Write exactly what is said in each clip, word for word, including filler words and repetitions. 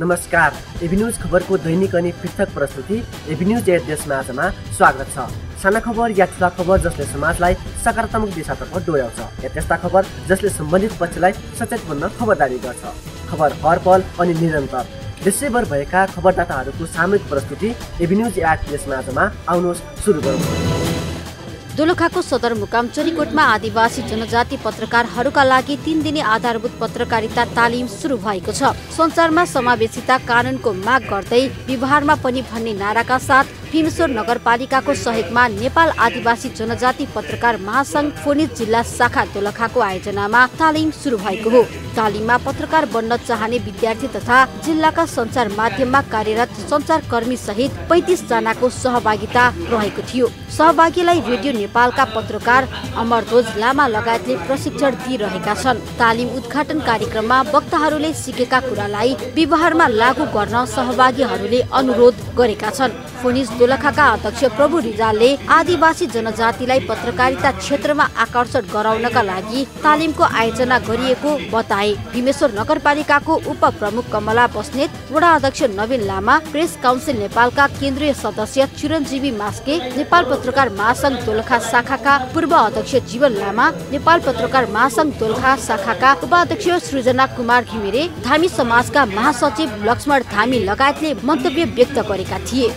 नमस्कार, AB news खबरको दैनिक अनि पृथक प्रस्तुति एबी न्यूज एट देशमा आजमा स्वागत छ। साना खबर या ठुला खबर जसले समाजलाई सकारात्मक दिशातर्फ डोर्याउँछ, या त्यस्ता खबर जसले सम्बन्धित पक्षलाई सचेत बन्न खबरदारी गर्छ। खबर हर पल अनि निरन्तर देशैभर भएका खबरदाताहरूको सामूहिक प्रस्तुति एबी न्यूज एट देशमा आजमा आउनुहोस् सुरु गरौँ। दोलखाको सदरमुकाम चरीकोटमा आदिवासी जनजाति पत्रकारहरूका लागि तीन दिने आधारभूत पत्रकारिता तालिम सुरु भएको छ। सञ्चारमा समावेशिता कानूनको माग गर्दै व्यवहारमा पनि भन्ने नाराका साथ भीमेश्वर नगरपालिकाको सहयोगमा नेपाल आदिवासी जनजाति पत्रकार महासंघ फोनित जिल्ला शाखा दोलखाको आयोजनामा तालिम सुरु भएको हो। तालिममा पत्रकार बन्न चाहने विद्यार्थी तथा जिल्लाका सञ्चार माध्यममा कार्यरत सञ्चारकर्मी सहित पैंतीस जनाको सहभागिता रहेको थियो। सहभागीलाई रेडियो नेपालका पत्रकार अमरध्वज लामा लगायतले प्रशिक्षण दिइरहेका छन्। तालिम उद्घाटन कार्यक्रममा वक्ताहरूले सिकेका कुरालाई व्यवहारमा लागू गर्न सहभागीहरूले अनुरोध गरेका छन्। फोनिस दोलखाका अध्यक्ष प्रभु रिजालले आदिवासी जनजातिलाई पत्रकारिता क्षेत्रमा आकर्षण गराउनका लागि तालिमको आयोजना गरिएको बताए। भीमेश्वर नगरपालिकाको उपप्रमुख कमला बस्नेत, वडा अध्यक्ष नवीन लामा, प्रेस काउन्सिल नेपालका केन्द्रीय सदस्य चिरञ्जीवी मास्के, नेपाल पत्रकार महासंघ दोलखा शाखाका पूर्व अध्यक्ष जीवन लामा, नेपाल पत्रकार महासंघ दोलखा शाखाका उपाध्यक्ष सृजना कुमार घिमिरे, धामी समाजका महासचिव लक्ष्मण धामी लगायतले मन्तव्य व्यक्त गरेका थिए।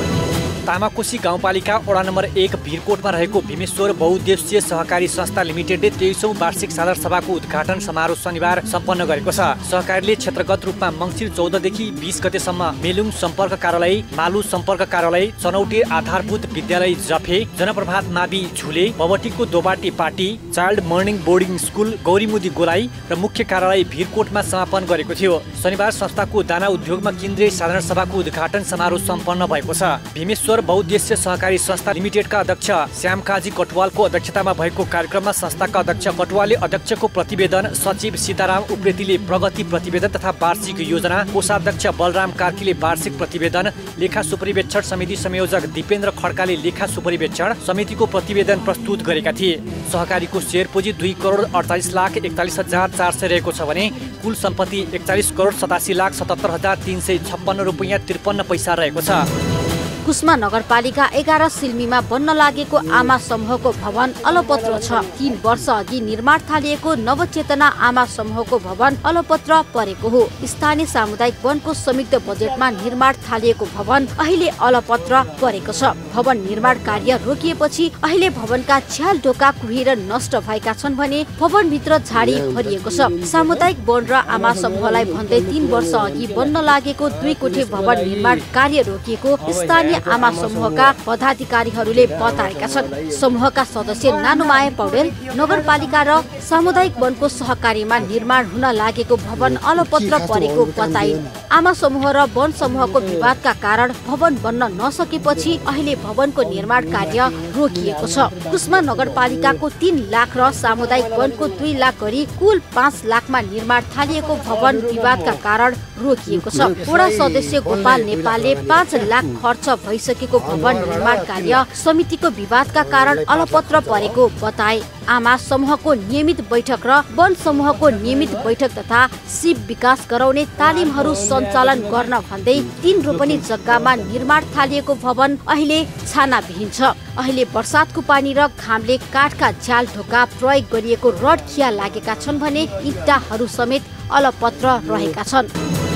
तामाकोशी गाउँपालिका वडा नम्बर एक भिरकोटमा रहेको भीमेश्वर बहुद्देश्यीय सहकारी संस्था लिमिटेडले तेइसौं वार्षिक साधारण सभाको उद्घाटन समारोह शनिबार सम्पन्न गरेको छ। सहकारीले क्षेत्रगत रूपमा मङ्सिर चौधदेखि बीस गतेसम्म मेलुङ सम्पर्क कार्यालय, मालु सम्पर्क कार्यालय, चनौटे आधारभूत विद्यालय जफे, जनप्रभात मावि झुले, बबटीको दोबाटी पाटी, चाइल्ड मर्निङ बोर्डिङ स्कुल गौरीमुदी गोलाई र मुख्य कार्यालय भिरकोटमा समापन गरेको थियो। शनिबार संस्थाको दाना उद्योगमा केन्द्रीय साधारण सभाको उद्घाटन समारोह सम्पन्न भएको छ। भीमेश्वर बहुद्देश्य सहकारी संस्था लिमिटेडका अध्यक्ष श्यामकाजी कटवालको अध्यक्षतामा भएको कार्यक्रममा संस्थाका अध्यक्ष कटवालले अध्यक्षको प्रतिवेदन, सचिव सीताराम उप्रेतीले प्रगति प्रतिवेदन तथा वार्षिक योजना, कोषाध्यक्ष बलराम कार्कीले वार्षिक प्रतिवेदन, लेखा सुपरिवेक्षण समिति संयोजक दिपेन्द्र खड्काले लेखा सुपरिवेक्षण समितिको प्रतिवेदन प्रस्तुत गरेका थिए। सहकारीको शेयर पुँजी दुई करोड अडचालिस लाख एकचालिस हजार चार सय रहेको छ भने कुल सम्पत्ति एकचालिस करोड सतासी लाख सतहत्तर हजार तीन सय छप्पन्न रुपियाँ त्रिपन्न पैसा रहेको छ। कुस्मा नगरपालिका एघार सिल्मीमा बन्न लागेको आमा समूहको भवन अलपत्र छ। तीन वर्ष अघि निर्माण थालिएको नवचेतना आमा समूहको भवन अलपत्र परेको हो। स्थानीय सामुदायिक वनको संयुक्त बजेटमा निर्माण थालिएको भवन अहिले अलपत्र परेको छ। भवन निर्माण कार्य रोकिएपछि अहिले भवनका छ्याल ढोका कुहिएर नष्ट भएका छन् भने भवनभित्र झाडी भरिएको छ। सामुदायिक वन र आमा समूहलाई भन्दै तीन वर्ष अघि बन्न लागेको दुई कोठे भवन निर्माण कार्य रोकिएको स्थानीय आमा समूहका पदाधिकारीहरूले बताएका छन्। समूहका सदस्य नानुमाया पौडेल नगरपालिका र सामुदायिक वनको सहकार्यमा निर्माण हुन लागेको भवन अलपत्र परेको बताइन्। आमा समूह र वन समूहको विवादका कारण भवन बन्न नसकेपछि अहिले भवनको निर्माण कार्य रोकिएको छ। कुस्मा नगरपालिकाको तीन लाख र सामुदायिक वनको दुई लाख गरी कुल पाँच लाखमा निर्माण थालिएको भवन विवादका कारण रोकिएको छ। वडा सदस्य गोपाल नेपालले पाँच लाख खर्च भइसकेको भवन निर्माण कार्य समितिको विवादका कारण अलपत्र परेको बताए। आमा समूहको नियमित बैठक र वन समूहको नियमित बैठक तथा सिप विकास गराउने तालिमहरू सञ्चालन गर्न भन्दै तीन रोपनी जग्गामा निर्माण थालिएको भवन अहिले छानाविहीन छ। अहिले वर्षातको पानी र घामले काठका झ्याल ढोका प्रयोग गरिएको रड खिया लागेका छन् भने इँटाहरू समेत अलपत्र रहेका छन्।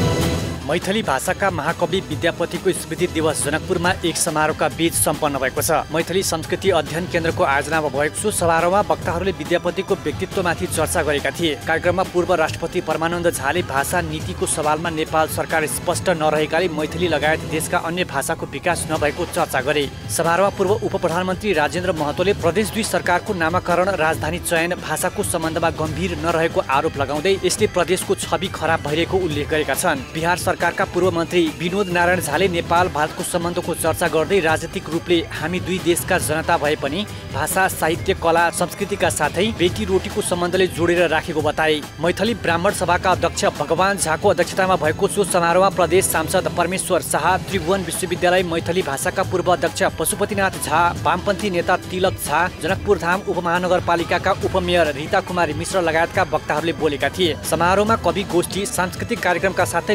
मैथिली भाषाका महाकवि विद्यापतिको स्मृति दिवस जनकपुरमा एक समारोहका बीच सम्पन्न भएको छ। मैथिली संस्कृति अध्ययन केन्द्रको आयोजनामा भएको सो समारोहमा वक्ताहरूले विद्यापतिको व्यक्तित्वमाथि चर्चा गरेका थिए। कार्यक्रममा पूर्व राष्ट्रपति परमानन्द झाले भाषा नीतिको सवालमा नेपाल सरकार स्पष्ट नरहेकाले मैथिली लगायत देशका अन्य भाषाको विकास नभएको चर्चा गरे। समारोहमा पूर्व उप प्रधानमन्त्री राजेन्द्र महतोले प्रदेश दुई सरकारको नामाकरण, राजधानी चयन भाषाको सम्बन्धमा गम्भीर नरहेको आरोप लगाउँदै यसले प्रदेशको छवि खराब भइरहेको उल्लेख गरेका छन्। बिहार सरकारका पूर्व मन्त्री विनोद नारायण झाले नेपाल भारतको सम्बन्धको चर्चा गर्दै राजनीतिक रूपले हामी दुई देशका जनता भए पनि भाषा, साहित्य, कला, संस्कृतिका साथै बेटी रोटीको सम्बन्धले जोडेर राखेको बताए। मैथिली ब्राह्मण सभाका अध्यक्ष भगवान झाको अध्यक्षतामा भएको सो समारोहमा प्रदेश सांसद परमेश्वर शाह, त्रिभुवन विश्वविद्यालय मैथिली भाषाका पूर्व अध्यक्ष पशुपतिनाथ झा, वामपन्थी नेता तिलक झा, जनकपुर धाम उपमहानगरपालिकाका उपमेयर रीता कुमारी मिश्र लगायतका वक्ताहरूले बोलेका थिए। समारोहमा कवि गोष्ठी, सांस्कृतिक कार्यक्रमका साथै विभिन्न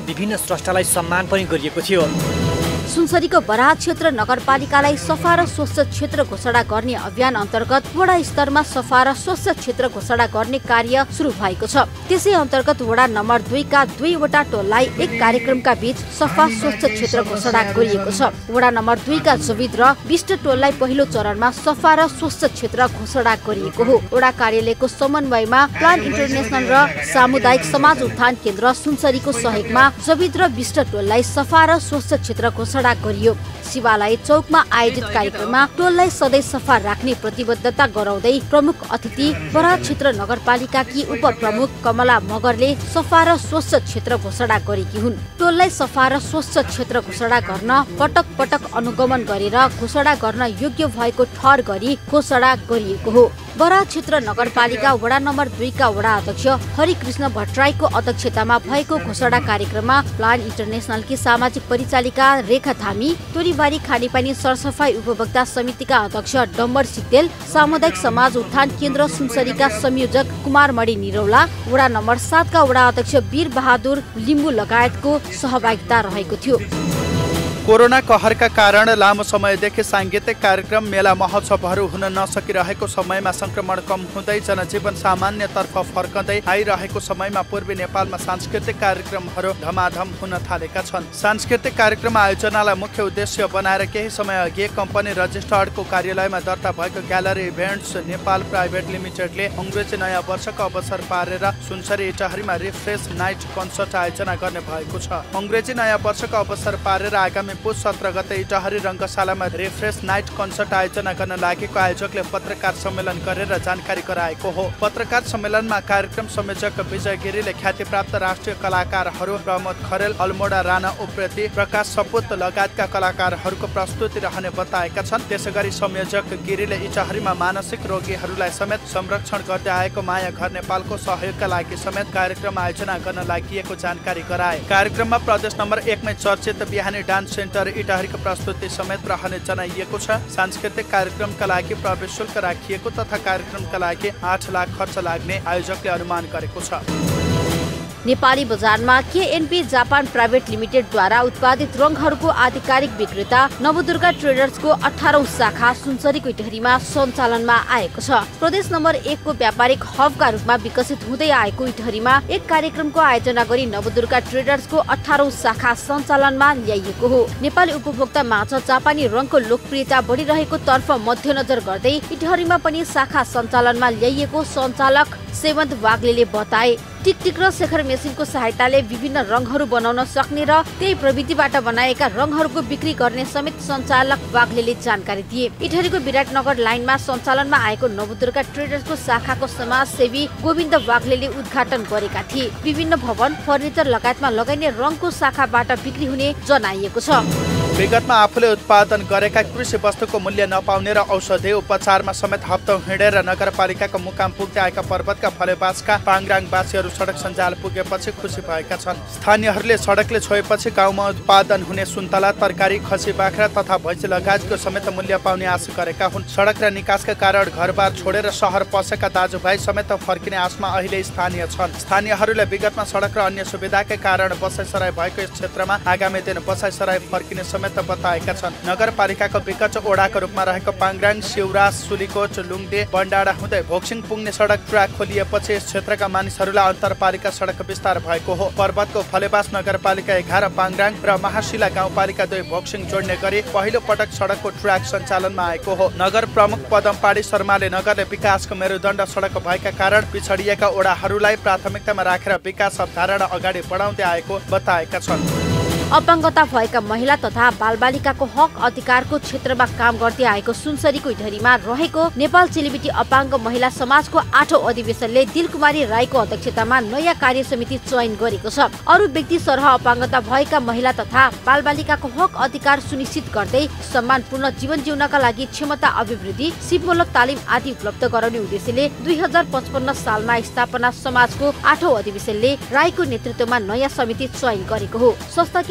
स्रष्टालाई सम्मान पनि गरिएको थियो। सुनसरीको बराह क्षेत्र नगरपालिकालाई सफा र स्वच्छ क्षेत्र घोषणा गर्ने अभियान अन्तर्गत वडा स्तरमा सफा र स्वच्छ क्षेत्र घोषणा गर्ने कार्य सुरु भएको छ। त्यसै अन्तर्गत वडा नम्बर दुईका दुईवटा टोललाई एक कार्यक्रमका बीच सफा स्वच्छ क्षेत्र घोषणा गरिएको छ। वडा नम्बर दुईका जविद र बिष्ट टोललाई पहिलो चरणमा सफा र स्वच्छ क्षेत्र घोषणा गरिएको हो। वडा कार्यालयको समन्वयमा प्लान इन्टरनेसनल र सामुदायिक समाज उत्थान केन्द्र सुनसरीको सहयोगमा जविद र बिष्ट टोललाई सफा र स्वच्छ क्षेत्र घोषणा गरियो। शिवालय चौकमा आयोजित कार्यक्रममा टोललाई सधैँ सफा राख्ने प्रतिबद्धता गराउँदै प्रमुख अतिथि बराह क्षेत्र नगरपालिकाकी उपप्रमुख कमला मगरले सफा र स्वच्छ क्षेत्र घोषणा गरेकी हुन्। टोललाई सफा र स्वच्छ क्षेत्र घोषणा गर्न पटक पटक अनुगमन गरेर घोषणा गर्न योग्य भएको ठहर गरी घोषणा गरिएको हो। बराह क्षेत्र नगरपालिका वडा नम्बर दुईका वडा अध्यक्ष हरिकृष्ण भट्टराईको अध्यक्षतामा भएको घोषणा कार्यक्रममा प्लान इन्टरनेसनलकी सामाजिक परिचालिका रेखा थामी, तोरीबारी खानेपानी सरसफाई उपभोक्ता समितिका अध्यक्ष डम्बर सिक्देल, सामुदायिक समाज उत्थान केन्द्र सुनसरीका संयोजक कुमार मणि निरौला, वडा नम्बर सातका वडा अध्यक्ष वीर बहादुर लिम्बू लगायतको सहभागिता रहेको थियो। कोरोना कहरका कारण लामो समयदेखि सांगीतिक कार्यक्रम मेला महोत्सवहरू हुन नसकिरहेको समयमा संक्रमण कम हुँदै जनजीवन सामान्यतर्फ फर्कँदै आइरहेको समयमा पूर्वी नेपालमा सांस्कृतिक कार्यक्रमहरू धमाधम हुन थालेका छन्। सांस्कृतिक कार्यक्रम आयोजनालाई मुख्य उद्देश्य बनाएर केही समय अघि कम्पनी रजिस्टर्डको कार्यालयमा दर्ता भएको ग्यालरी इभेन्ट्स नेपाल प्राइभेट लिमिटेडले अङ्ग्रेजी नयाँ वर्षको अवसर पारेर सुनसरी इटहरीमा रिफ्रेस नाइट कन्सर्ट आयोजना गर्ने भएको छ। अङ्ग्रेजी नयाँ वर्षको अवसर पारेर आगामी पुस सत्र गते इटहरी रङ्गशालामा रिफ्रेस नाइट कन्सर्ट आयोजना गर्न लागेको आयोजकले पत्रकार सम्मेलन गरेर जानकारी गराएको हो। पत्रकार सम्मेलनमा कार्यक्रम संयोजक विजय गिरीले ख्यातिप्राप्त राष्ट्रिय कलाकारहरू प्रमोद खरेल, अल्मोडा राणा उप्रेती, प्रकाश सपुत लगायतका कलाकारहरूको प्रस्तुति रहने बताएका छन्। त्यसैगरी संयोजक गिरीले इटहरीमा मानसिक रोगीहरूलाई समेत संरक्षण गर्दै आएको माया घर नेपालको सहयोगका लागि समेत कार्यक्रम आयोजना गर्न लागि जानकारी गराए। कार्यक्रममा प्रदेश नम्बर एकमै चर्चित बिहानी डान्स सेन्टर इटहरीको प्रस्तुति समेत रहने जनाइएको छ। सांस्कृतिक कार्यक्रमका लागि प्रवेश शुल्क राखिएको तथा कार्यक्रमका लागि आठ लाख खर्च लाग्ने आयोजकले अनुमान गरेको छ। नेपाली बजारमा केएनपी जापान प्राइभेट लिमिटेडद्वारा उत्पादित रङहरूको आधिकारिक विक्रेता नवदुर्गा ट्रेडर्सको अठारौं शाखा सुनसरीको इटहरीमा सञ्चालनमा आएको छ। प्रदेश नम्बर एकको व्यापारिक हबका रूपमा विकसित हुँदै आएको इटहरीमा एक कार्यक्रमको आयोजना गरी नवदुर्गा ट्रेडर्सको अठारौं शाखा सञ्चालनमा ल्याइएको हो। नेपाली उपभोक्ता माझ जापानी रङको लोकप्रियता बढिरहेको तर्फ मध्यनजर गर्दै इटहरीमा पनि शाखा सञ्चालनमा ल्याइएको सञ्चालक सेवन्त वाग्लेले बताए। टिकटिक र शेखर मेसिनको सहायताले विभिन्न रङहरू बनाउन सक्ने र त्यही प्रविधिबाट बनाएका रङहरूको बिक्री गर्ने समेत सञ्चालक वाग्लेले जानकारी दिए। इटहरीको विराटनगर लाइनमा सञ्चालनमा आएको नवदुर्गा ट्रेडर्सको शाखाको समाजसेवी गोविन्द वाग्लेले उद्घाटन गरेका थिए। विभिन्न भवन, फर्निचर लगायतमा लगाइने रङको शाखाबाट बिक्री हुने जनाइएको छ। विगतमा आफूले उत्पादन गरेका कृषि वस्तुको मूल्य नपाउने र औषधि उपचारमा समेत हप्तौं हिँडेर नगरपालिकाको मुकाम पुग्दै आएका पर्वतका फलेवासका पाङराङवासीहरू सडक सञ्जाल पुगेपछि खुसी भएका छन्। स्थानीयहरूले सडकले छोएपछि गाउँमा उत्पादन हुने सुन्तला, तरकारी, खसी बाख्रा तथा भैँसी लगायतको समेत मूल्य पाउने आशा गरेका हुन्। सडक र निकासका कारण घरबार छोडेर सहर पसेका दाजुभाइ समेत फर्किने आशमा अहिले स्थानीय छन्। स्थानीयहरूले विगतमा सडक र अन्य सुविधाकै कारण बसाइसराई भएको यस क्षेत्रमा आगामी दिन बसाइसराई फर्किने समेत बताएका छन्। नगरपालिकाको विकट ओडाको रूपमा रहेको पाङराङ, सिउरा, सुलीकोट, लुङदे, बन्डाडा हुँदै भोक्सिङ पुग्ने सडक ट्र्याक खोलिएपछि यस क्षेत्रका मानिसहरूलाई अन्तरपालिका सडक विस्तार भएको हो। पर्वतको फलेवास नगरपालिका एघार, पाङराङ र महाशिला गाउँपालिका दुई भोक्सिङ जोड्ने गरी पहिलो पटक सडकको ट्र्याक सञ्चालनमा आएको हो। नगर प्रमुख पदमपाडी शर्माले नगरले विकासको मेरुदण्ड सडक भएका कारण पिछडिएका ओडाहरूलाई प्राथमिकतामा राखेर विकास अवधारणा अगाडि बढाउँदै आएको बताएका छन्। अपाङ्गता भएका महिला तथा बालबालिकाको हक अधिकारको क्षेत्रमा काम गर्दै आएको सुनसरीको इटहरीमा रहेको नेपाल चेलीबेटी अपाङ्ग महिला समाजको आठौं अधिवेशनले दिलकुमारी राईको अध्यक्षतामा नयाँ कार्य समिति चयन गरेको छ। अरू व्यक्ति सरह अपाङ्गता भएका महिला तथा बालबालिकाको हक अधिकार सुनिश्चित गर्दै सम्मानपूर्ण जीवन जिउनका लागि क्षमता अभिवृद्धि, सिपमूलक तालिम आदि उपलब्ध गराउने उद्देश्यले दुई हजार पचपन्न सालमा स्थापना समाजको आठौं अधिवेशनले राईको नेतृत्वमा नयाँ समिति चयन गरेको हो। संस्थाकी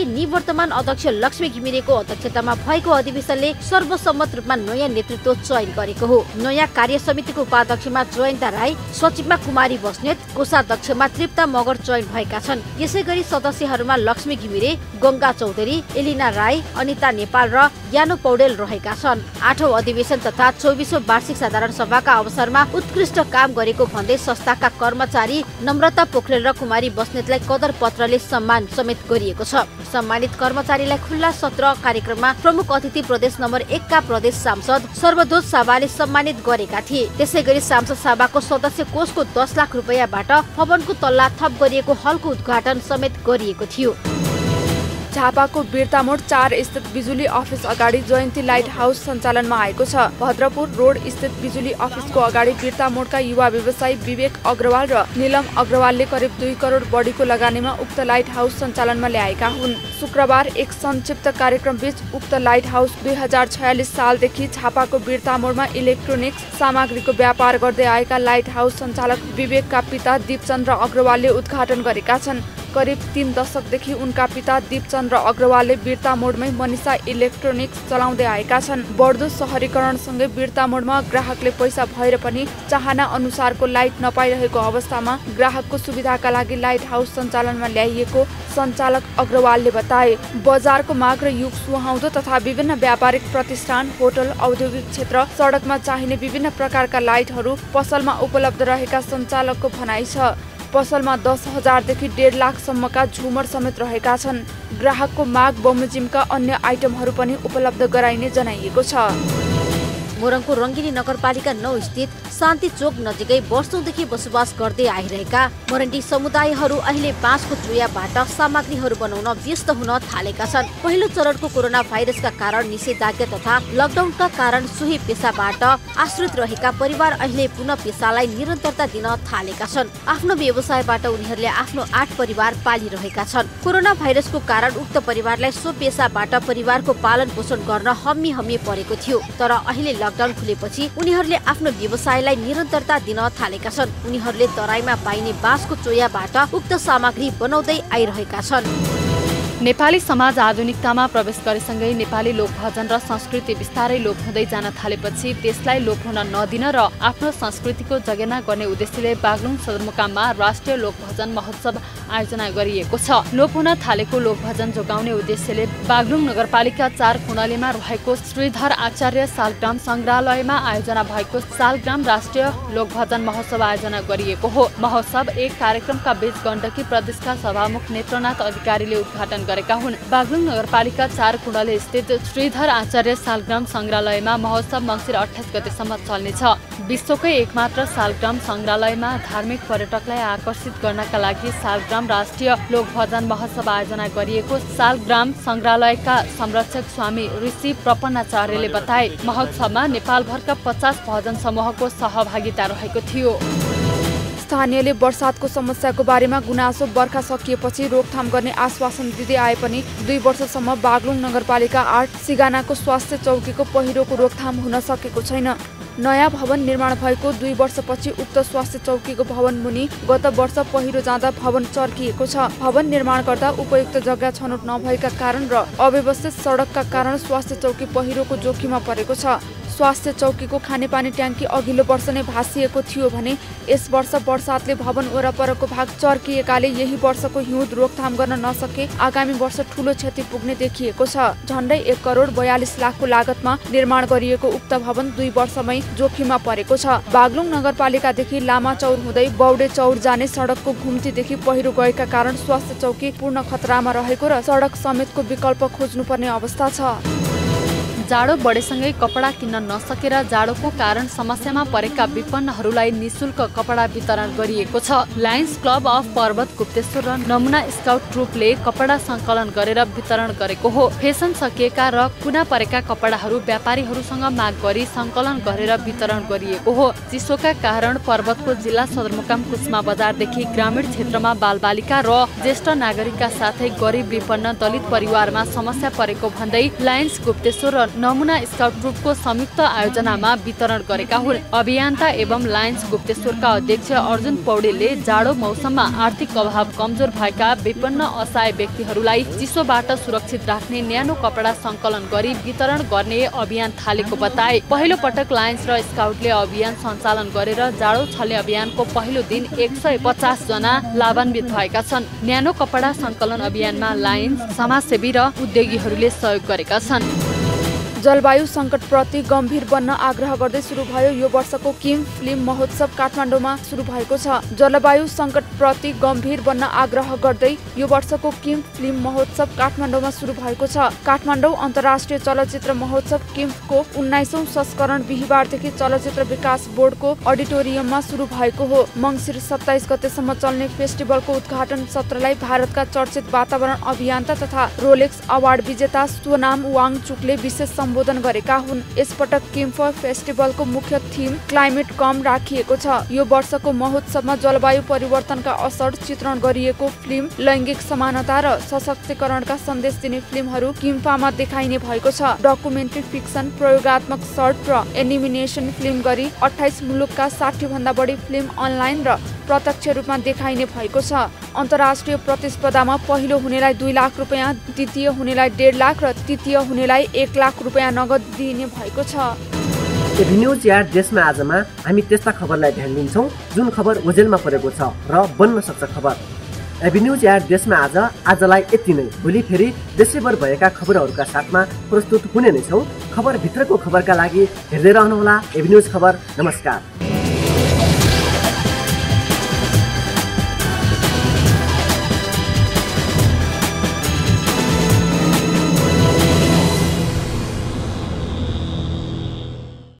निवर्तमान अध्यक्ष लक्ष्मी घिमिरेको अध्यक्षतामा भएको अधिवेशनले सर्वसम्मत रूपमा नयाँ नेतृत्व चयन गरेको हो। नयाँ कार्य समितिको उपाध्यक्षमा जयन्ता राई, सचिवमा कुमारी बस्नेत, कोषाध्यक्षमा तृप्ता मगर चयन भएका छन्। यसैगरी सदस्यहरूमा लक्ष्मी घिमिरे, गंगा चौधरी, एलिना राई, अनिता नेपाल र यानु पौडेल रहेका छन्। आठौं अधिवेशन तथा चौबिसौं वार्षिक साधारण सभाका अवसरमा उत्कृष्ट काम गरेको भन्दै संस्थाका कर्मचारी नम्रता पोखरेल र कुमारी बस्नेतलाई कदर पत्रले सम्मान समेत गरिएको छ। सम्मानित कर्मचारीलाई खुल्ला सत्र कार्यक्रममा प्रमुख अतिथि प्रदेश नम्बर एक का प्रदेश सांसद सर्वदोज साबाले सम्मानित गरेका थिए। त्यसैगरी सांसद सभाको सदस्य कोषको दस लाख रुपियाँबाट भवनको तल्ला थप गरिएको हलको उद्घाटन समेत गरिएको थियो। झापाको बिर्तामोड चार स्थित बिजुली अफिस अगाडि जयन्ती लाइट हाउस सञ्चालनमा आएको छ। भद्रपुर रोड स्थित बिजुली अफिसको अगाडि बिर्तामोडका युवा व्यवसायी विवेक अग्रवाल र नीलम अग्रवालले करिब दुई करोड बढीको लगानीमा उक्त लाइट हाउस सञ्चालनमा ल्याएका हुन्। शुक्रबार एक संक्षिप्त कार्यक्रम बीच उक्त लाइट हाउस दुई हजार छयालिस सालदेखि झापाको बिर्तामोडमा इलेक्ट्रोनिक्स सामग्रीको व्यापार गर्दै आएका लाइट हाउस सञ्चालक विवेकका पिता दीपचन्द्र अग्रवालले उद्घाटन गरेका छन्। करिब तीन दशकदेखि उनका पिता दीपचन्द्र अग्रवालले बिर्तामोडमै मनिषा इलेक्ट्रोनिक्स चलाउँदै आएका छन्। बढ्दो शहरीकरणसँगै बिर्तामोडमा ग्राहकले पैसा भएर पनि चाहना अनुसारको लाइट नपाइरहेको अवस्थामा ग्राहकको सुविधाका लागि लाइट हाउस सञ्चालनमा ल्याइएको सञ्चालक अग्रवालले बताए। बजारको माग र युग सुहाउँदो तथा विभिन्न व्यापारिक प्रतिष्ठान, होटल, औद्योगिक क्षेत्र, सडकमा चाहिने विभिन्न प्रकारका लाइटहरू पसलमा उपलब्ध रहेका सञ्चालकको भनाइ छ। पसलमा दस हजारदेखि डेढ लाखसम्मका झुमर समेत रहेका छन्। ग्राहकको माग बमोजिमका अन्य आइटमहरू पनि उपलब्ध गराइने जनाइएको छ। मोरङको रङ्गिनी नगरपालिका नौ स्थित शान्ति चोक नजिकै वर्षौंदेखि बसोबास गर्दै आइरहेका मोरङ्गी समुदायहरू अहिले बाँसको चुयाबाट सामग्रीहरू बनाउन व्यस्त हुन थालेका छन्। पहिलो चरणको कोरोना भाइरसका कारण निषेधाज्ञा तथा लकडाउनका कारण सोही पेसाबाट आश्रित रहेका परिवार अहिले पुनः पेसालाई निरन्तरता दिन थालेका छन्। आफ्नो व्यवसायबाट उनीहरूले आफ्नो आठ परिवार पालिरहेका छन्। कोरोना भाइरसको कारण उक्त परिवारलाई सो पेसाबाट परिवारको पालन पोषण गर्न हम्मी हम्मी परेको थियो। तर अहिले लकडाउन खुलेपछि उनीहरूले आफ्नो व्यवसायलाई निरन्तरता दिन थालेका छन्। उनीहरूले तराईमा पाइने बाँसको चोयाबाट उक्त सामग्री बनाउँदै आइरहेका छन्। नेपाली समाज आधुनिकतामा प्रवेश गरेसँगै नेपाली लोकभजन र संस्कृति बिस्तारै लोप हुँदै जान थालेपछि त्यसलाई लोप हुन नदिन र आफ्नो संस्कृतिको जगेर्ना गर्ने उद्देश्यले बागलुङ सदरमुकाममा राष्ट्रिय लोकभजन महोत्सव आयोजना गरिएको छ। लोप हुन थालेको लोकभजन जोगाउने उद्देश्यले बागलुङ नगरपालिका चार कुणालीमा रहेको श्रीधर आचार्य सालग्राम संग्रहालयमा आयोजना भएको सालग्राम राष्ट्रिय लोकभजन महोत्सव आयोजना गरिएको हो। महोत्सव एक कार्यक्रमका बीच गण्डकी प्रदेशका सभामुख नेत्रनाथ अधिकारीले उद्घाटन गरेका हुन्। बागलुङ नगरपालिका चार कुणाली स्थित श्रीधर आचार्य सालग्राम संग्रहालयमा महोत्सव मङ्सिर अठाइस गतेसम्म चल्नेछ। विश्वकै एकमात्र सालग्राम संग्रहालयमा धार्मिक पर्यटकलाई आकर्षित गर्नका लागि सालग्राम राष्ट्रिय लोकभजन महोत्सव आयोजना गरिएको सालग्राम संग्रहालयका संरक्षक स्वामी ऋषि प्रपन्नाचार्यले बताए। महोत्सवमा नेपालभरका पचास भजन समूहको सहभागिता रहेको थियो। स्थानीयले वर्षातको समस्याको बारेमा गुनासो बर्खा सकिएपछि रोकथाम गर्ने आश्वासन दिँदै आए पनि दुई वर्षसम्म बागलुङ नगरपालिका आठ सिगानाको स्वास्थ्य चौकीको पहिरोको रोकथाम हुन सकेको छैन। नयाँ भवन निर्माण भएको दुई वर्षपछि उक्त स्वास्थ्य चौकीको भवन मुनि गत वर्ष पहिरो जाँदा भवन चर्किएको छ। भवन निर्माण गर्दा उपयुक्त जग्गा छनौट नभएका कारण र अव्यवस्थित सडकका कारण स्वास्थ्य चौकी पहिरोको जोखिममा परेको छ। स्वास्थ्य चौकीको खानेपानी ट्याङ्की अघिल्लो वर्ष नै भाँसिएको थियो भने यस वर्ष वर्षातले भवन वरपरको भाग चर्किएकाले यही वर्षको हिउँद रोकथाम गर्न नसके आगामी वर्ष ठूलो क्षति पुग्ने देखिएको छ। झण्डै एक करोड बयालिस लाखको लागतमा निर्माण गरिएको उक्त भवन दुई वर्षमै जोखिममा परेको छ। बागलुङ नगरपालिकादेखि लामाचौर हुँदै बौडे चौर जाने सडकको घुम्तीदेखि पहिरो गएका कारण स्वास्थ्य चौकी पूर्ण खतरामा रहेको र सडक समेतको विकल्प खोज्नुपर्ने अवस्था छ। जाडो बढेसँगै कपडा किन्न नसकेर जाडोको कारण समस्यामा परेका विपन्नहरूलाई निशुल्क कपडा वितरण गरिएको छ। Lions club of Parbat Gupteshwar र नमुना स्काउट ट्रुपले कपडा सङ्कलन गरेर वितरण गरेको हो। फेसन सकिएका र कुना परेका कपडाहरू व्यापारीहरूसँग माग गरी सङ्कलन गरेर वितरण गरिएको हो। चिसोका कारण पर्वतको जिल्ला सदरमुकाम कुस्मा बजारदेखि ग्रामीण क्षेत्रमा बालबालिका र ज्येष्ठ नागरिकका साथै गरिब विपन्न दलित परिवारमा समस्या परेको भन्दै लायन्स गुप्तेश्वर र नमुना स्काउट ग्रुपको संयुक्त आयोजनामा वितरण गरेका हुन्। अभियन्ता एवं लायन्स गुप्तेश्वरका अध्यक्ष अर्जुन पौडेलले जाडो मौसममा आर्थिक अभाव कमजोर भएका विपन्न असहाय व्यक्तिहरूलाई चिसोबाट सुरक्षित राख्ने न्यानो कपडा संकलन गरी वितरण गर्ने अभियान थालेको बताए। पहिलो पटक लायन्स र स्काउटले अभियान सञ्चालन गरेर जाडो छल्ने अभियानको पहिलो दिन एक सय पचास जना लाभान्वित भएका छन्। न्यानो कपडा संकलन अभियानमा लायन्स, समाजसेवी र उद्योगीहरूले सहयोग गरेका छन्। जलवायु सङ्कटप्रति गम्भीर बन्न आग्रह गर्दै सुरु भयो यो वर्षको किम फिल्म महोत्सव काठमाडौँमा सुरु भएको छ। जलवायु सङ्कटप्रति गम्भीर बन्न आग्रह गर्दै यो वर्षको किम फिल्म महोत्सव काठमाडौँमा सुरु भएको छ। काठमाडौँ अन्तर्राष्ट्रिय चलचित्र महोत्सव किमको उन्नाइसौँ संस्करण बिहिबारदेखि चलचित्र विकास बोर्डको अडिटोरियममा सुरु भएको हो। मङ्सिर सत्ताइस गतेसम्म चल्ने फेस्टिभलको उद्घाटन सत्रलाई भारतका चर्चित वातावरण अभियन्ता तथा रोलेक्स अवार्ड विजेता सोनाम वाङचुकले विशेष सम्बोधन गरेका हुन्। यसपटक किम्फ फेस्टिभलको मुख्य थीम क्लाइमेट कम राखिएको छ। यो वर्षको महोत्सवमा जलवायु परिवर्तनका असर चित्रण गरिएको फिल्म, लैङ्गिक समानता र सशक्तिकरणका सन्देश दिने फिल्महरू किम्फामा देखाइने भएको छ। डकुमेन्ट्री फिक्सन, प्रयोगात्मक सर्ट र एनिमेसन फिल्म गरी अठाइस मुलुकका साठी भन्दा बढी फिल्म अनलाइन र प्रत्यक्ष रूपमा देखाइने भएको छ। अन्तर्राष्ट्रिय प्रतिस्पर्धामा पहिलो हुनेलाई दुई लाख रुपियाँ, द्वितीय हुनेलाई डेढ लाख र तृतीय हुनेलाई एक लाख रुपियाँ नगद दिइने भएको छ। एभी न्युज या देशमा आजमा हामी त्यस्ता खबरलाई ध्यान दिन्छौँ जुन खबर ओझेलमा परेको छ र बन्न सक्छ खबर। एभी न्युज या देशमा आज आजलाई यति नै। भोलि फेरि देशैभर भएका खबरहरूका साथमा प्रस्तुत हुने नै छौँ। खबर भित्रको खबरका लागि हेर्दै रहनुहोला एभी न्युज खबर। नमस्कार।